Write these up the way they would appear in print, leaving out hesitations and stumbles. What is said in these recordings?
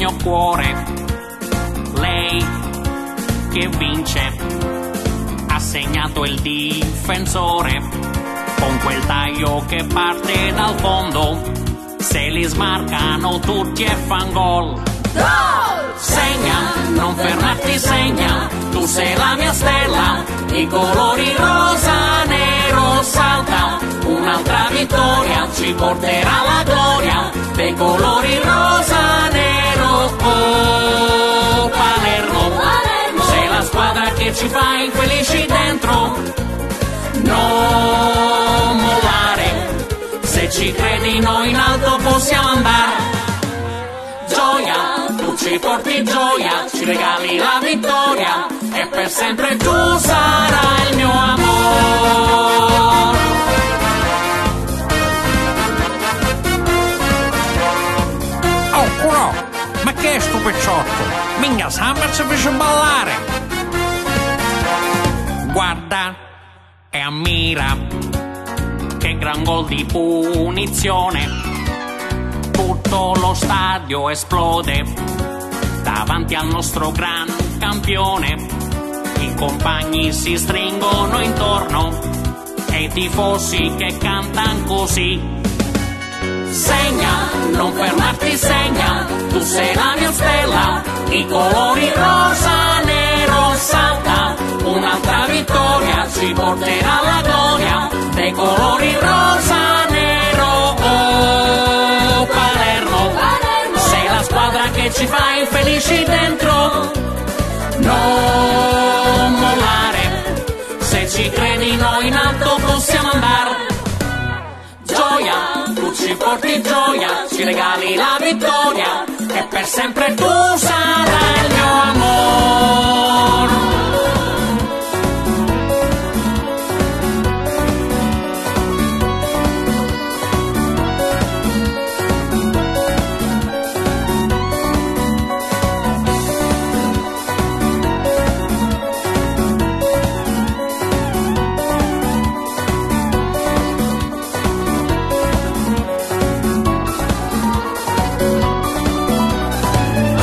mio cuore, lei che vince, ha segnato il difensore, con quel taglio che parte dal fondo, se li smarcano tutti e fan gol. Segna, non fermarti, segna, tu sei la mia stella, i colori rosa, nero, salta, un'altra vittoria ci porterà alla gloria, dei colori rosa, nero, oh Palermo, sei la squadra che ci fa infelici dentro, non mollare, se ci credi noi in alto possiamo andare. Gioia, tu ci porti gioia, ci regali la vittoria e per sempre tu sarai il mio amore. Oh, Curò, ma che è sto picciotto? Minchia, sembra ci fece ballare. Guarda e ammira, che gran gol di punizione. Tutto lo stadio esplode davanti al nostro gran campione. I compagni si stringono intorno e i tifosi che cantano così. Segna, non fermarti, segna, tu sei la mia stella, i colori rosa, nero, salta, un'altra vittoria ci porterà alla gloria, dei colori rosa, nero, oh Palermo, sei la squadra che ci fa infelici dentro, non mollare, se ci credi noi in alto possiamo andare. Gioia, tu ci porti gioia, ci regali la vittoria e per sempre tu sarai il mio amore.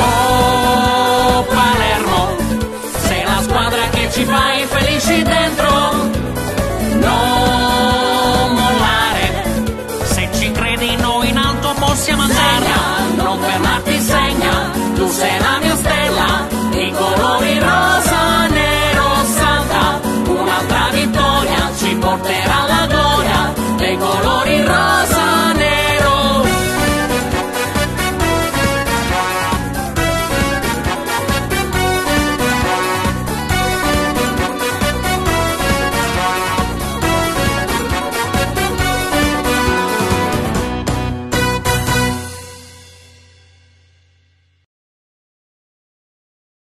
Ci fai felici dentro,